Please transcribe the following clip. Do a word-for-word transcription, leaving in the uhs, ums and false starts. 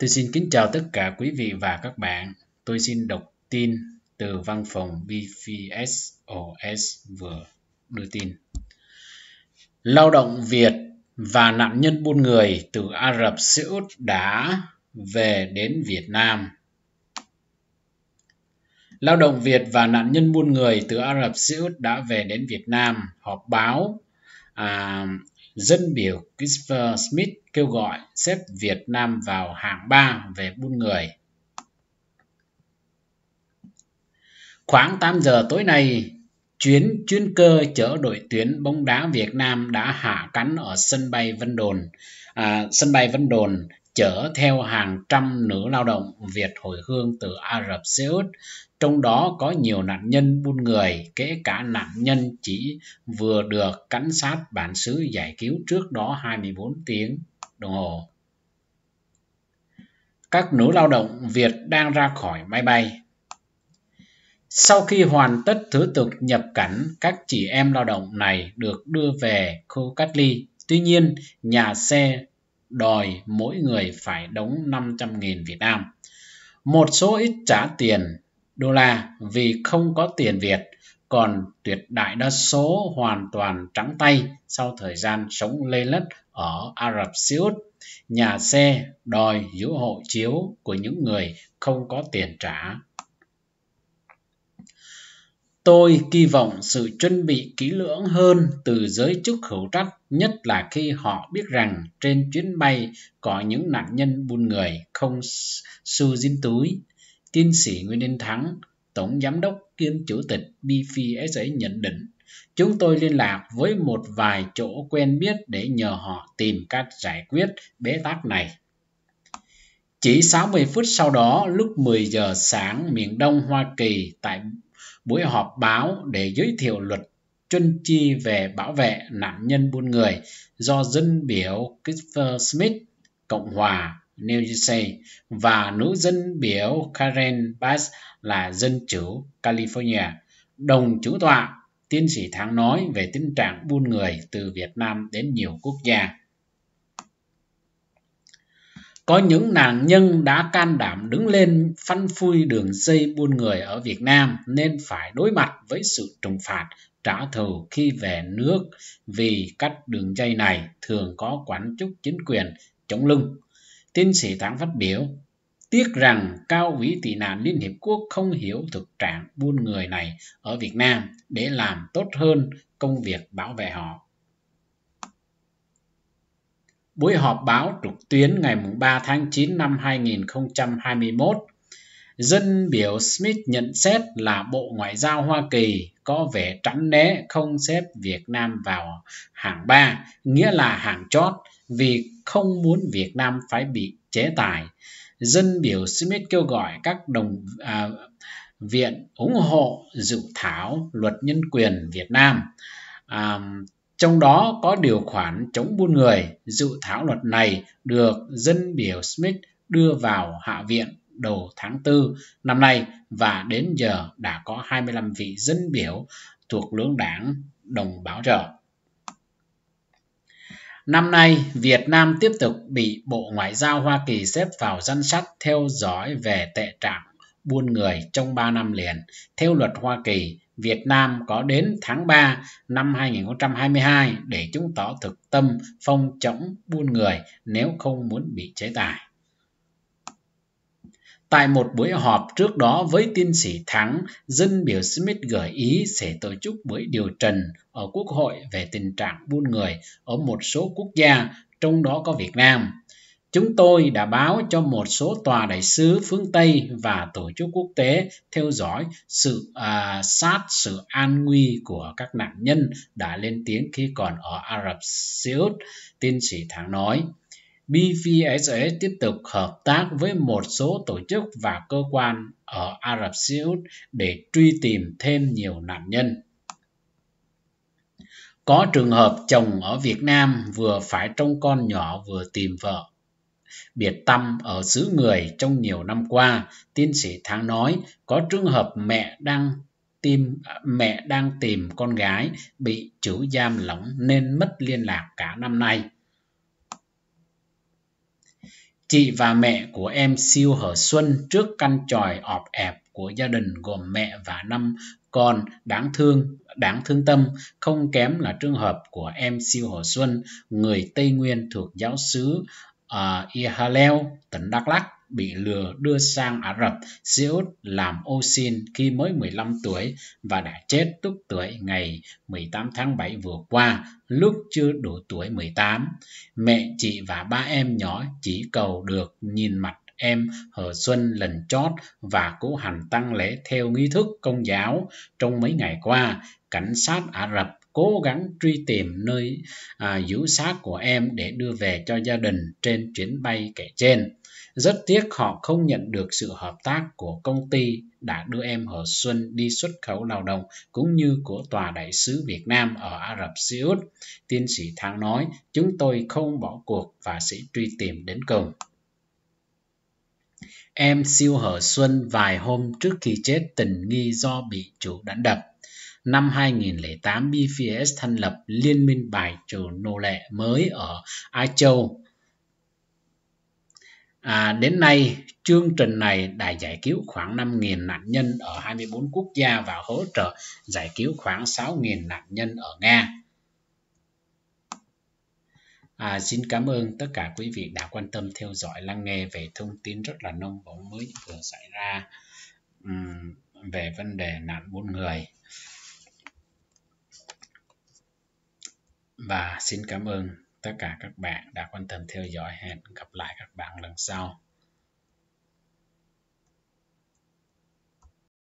Tôi xin kính chào tất cả quý vị và các bạn. Tôi xin đọc tin từ văn phòng bê vê ét o ét vừa đưa tin. Lao động Việt và nạn nhân buôn người từ Ả Rập Xê Út đã về đến Việt Nam. Lao động Việt và nạn nhân buôn người từ Ả Rập Xê Út đã về đến Việt Nam. Họp báo à, dân biểu Christopher Smith kêu gọi xếp Việt Nam vào hạng ba về buôn người. Khoảng tám giờ tối nay, chuyến chuyên cơ chở đội tuyển bóng đá Việt Nam đã hạ cánh ở sân bay Vân Đồn. À, sân bay Vân Đồn chở theo hàng trăm nữ lao động Việt hồi hương từ Ả Rập Xê Út, trong đó có nhiều nạn nhân buôn người, kể cả nạn nhân chỉ vừa được cảnh sát bản xứ giải cứu trước đó hai mươi bốn tiếng đồng hồ. Các nữ lao động Việt đang ra khỏi máy bay. Sau khi hoàn tất thủ tục nhập cảnh, các chị em lao động này được đưa về khu cách ly. Tuy nhiên, nhà xe đòi mỗi người phải đóng năm trăm nghìn Việt Nam. Một số ít trả tiền đô la vì không có tiền Việt, còn tuyệt đại đa số hoàn toàn trắng tay sau thời gian sống lê lết ở Ả Rập Xê Út. Nhà xe đòi giữ hộ chiếu của những người không có tiền trả. Tôi kỳ vọng sự chuẩn bị kỹ lưỡng hơn từ giới chức hữu trách, nhất là khi họ biết rằng trên chuyến bay có những nạn nhân buôn người không xu dính túi. Tiến sĩ Nguyễn Đình Thắng, Tổng Giám đốc kiêm Chủ tịch bê vê ét o nhận định, chúng tôi liên lạc với một vài chỗ quen biết để nhờ họ tìm cách giải quyết bế tắc này. Chỉ sáu mươi phút sau đó, lúc mười giờ sáng miền Đông Hoa Kỳ, tại buổi họp báo để giới thiệu luật truân chi về bảo vệ nạn nhân buôn người do dân biểu Christopher Smith, Cộng hòa New Jersey, và nữ dân biểu Karen Bass là Dân chủ California đồng chủ tọa, tiến sĩ Thắng nói về tình trạng buôn người từ Việt Nam đến nhiều quốc gia. Có những nạn nhân đã can đảm đứng lên phanh phui đường dây buôn người ở Việt Nam nên phải đối mặt với sự trừng phạt trả thù khi về nước vì các đường dây này thường có quan chức chính quyền chống lưng. Tiến sĩ Thắng phát biểu, tiếc rằng Cao ủy tị nạn Liên Hiệp Quốc không hiểu thực trạng buôn người này ở Việt Nam để làm tốt hơn công việc bảo vệ họ. Buổi họp báo trực tuyến ngày ba tháng chín năm hai nghìn không trăm hai mươi mốt, dân biểu Smith nhận xét là Bộ Ngoại giao Hoa Kỳ có vẻ tránh né không xếp Việt Nam vào hạng ba, nghĩa là hạng chót, vì không muốn Việt Nam phải bị chế tài. Dân biểu Smith kêu gọi các đồng à, viện ủng hộ dự thảo luật nhân quyền Việt Nam. À, Trong đó có điều khoản chống buôn người. Dự thảo luật này được dân biểu Smith đưa vào Hạ viện đầu tháng tư năm nay và đến giờ đã có hai mươi lăm vị dân biểu thuộc lưỡng đảng đồng bảo trợ. Năm nay, Việt Nam tiếp tục bị Bộ Ngoại giao Hoa Kỳ xếp vào danh sách theo dõi về tệ trạng buôn người trong ba năm liền. Theo luật Hoa Kỳ, Việt Nam có đến tháng ba năm hai nghìn không trăm hai mươi hai để chứng tỏ thực tâm phòng chống buôn người nếu không muốn bị chế tài. Tại một buổi họp trước đó với tiến sĩ Thắng, dân biểu Smith gợi ý sẽ tổ chức buổi điều trần ở Quốc hội về tình trạng buôn người ở một số quốc gia, trong đó có Việt Nam. Chúng tôi đã báo cho một số tòa đại sứ phương Tây và tổ chức quốc tế theo dõi sự à, sát sự an nguy của các nạn nhân đã lên tiếng khi còn ở Ả Rập Xê Út, tiến sĩ Thắng nói. bê vê ét o ét tiếp tục hợp tác với một số tổ chức và cơ quan ở Ả Rập Xê Út để truy tìm thêm nhiều nạn nhân. Có trường hợp chồng ở Việt Nam vừa phải trông con nhỏ vừa tìm vợ biệt tăm ở xứ người trong nhiều năm qua, tiến sĩ Thắng nói. Có trường hợp mẹ đang tìm mẹ đang tìm con gái bị chủ giam lỏng nên mất liên lạc cả năm nay. Chị và mẹ của em Siêu Hở Xuân trước căn chòi ọp ẹp của gia đình gồm mẹ và năm con đáng thương, đáng thương tâm, không kém là trường hợp của em Siêu Hở Xuân, người Tây Nguyên thuộc giáo xứ uh, Ihaleo, tỉnh Đắk Lắk, bị lừa đưa sang Ả Rập Xê Út làm ô sin khi mới mười lăm tuổi và đã chết tức tuổi ngày mười tám tháng bảy vừa qua, lúc chưa đủ tuổi mười tám. Mẹ chị và ba em nhỏ chỉ cầu được nhìn mặt em Hờ Xuân lần chót và cử hành tang lễ theo nghi thức Công giáo. Trong mấy ngày qua, cảnh sát Ả Rập cố gắng truy tìm nơi à, giữ xác của em để đưa về cho gia đình trên chuyến bay kể trên. Rất tiếc họ không nhận được sự hợp tác của công ty đã đưa em Hờ Xuân đi xuất khẩu lao động cũng như của Tòa Đại sứ Việt Nam ở Ả Rập Xê Út. Tiến sĩ Thắng nói, chúng tôi không bỏ cuộc và sẽ truy tìm đến cùng. Em Siêu Hở Xuân vài hôm trước khi chết tình nghi do bị chủ đánh đập. Năm hai nghìn lẻ tám, bê pê ét thành lập Liên minh bài trừ nô lệ mới ở Ai Châu. À, đến nay, chương trình này đã giải cứu khoảng năm nghìn nạn nhân ở hai mươi bốn quốc gia và hỗ trợ giải cứu khoảng sáu nghìn nạn nhân ở Nga. À, xin cảm ơn tất cả quý vị đã quan tâm theo dõi lắng nghe về thông tin rất là nông bỏng mới vừa xảy ra um, về vấn đề nạn buôn người. Và xin cảm ơn tất cả các bạn đã quan tâm theo dõi. Hẹn gặp lại các bạn lần sau.